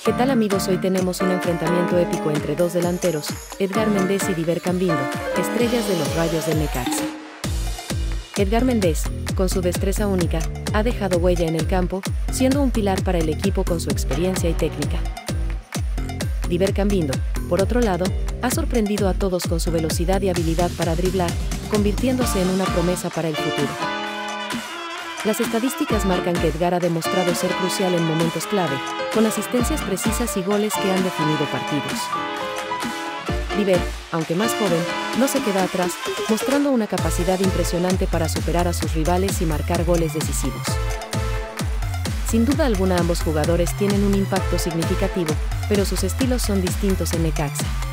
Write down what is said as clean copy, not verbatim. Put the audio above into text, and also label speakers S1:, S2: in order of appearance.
S1: ¿Qué tal amigos? Hoy tenemos un enfrentamiento épico entre dos delanteros, Edgar Méndez y Diver Cambindo, estrellas de los Rayos del Necaxa. Edgar Méndez, con su destreza única, ha dejado huella en el campo, siendo un pilar para el equipo con su experiencia y técnica. Diver Cambindo, por otro lado, ha sorprendido a todos con su velocidad y habilidad para driblar, convirtiéndose en una promesa para el futuro. Las estadísticas marcan que Edgar ha demostrado ser crucial en momentos clave, con asistencias precisas y goles que han definido partidos. Diver, aunque más joven, no se queda atrás, mostrando una capacidad impresionante para superar a sus rivales y marcar goles decisivos. Sin duda alguna ambos jugadores tienen un impacto significativo, pero sus estilos son distintos en Necaxa.